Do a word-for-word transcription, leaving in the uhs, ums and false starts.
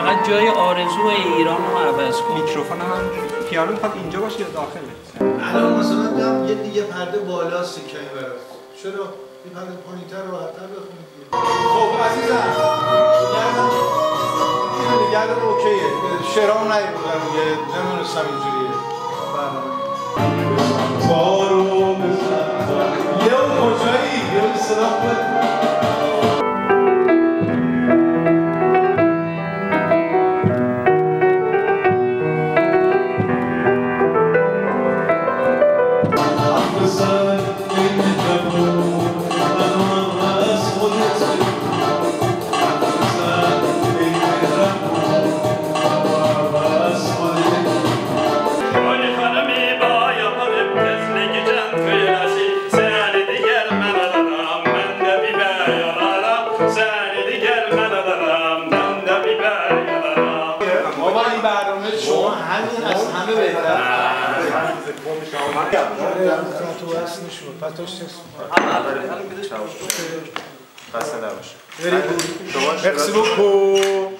فقط جای آرزو ایران رو عوض کن. میکروفون هم پیانو میخواد اینجا باشه یا داخله؟ الان مثلا میگم یه دیگه پرده بالا سکه برات. چرا این پرده پایین‌تر راحت‌تر بخونید. خب عزیزم گردم اینو گردم اوکیه. شعرام نمی‌بودم دیگه نمی‌دونستم اینجوریه. بارو بزن. یه کجایی؟ یه صدا کنه. شما همین از همه بهتر تو اصل نشون پاتوش خسته نباش. Merci beaucoup.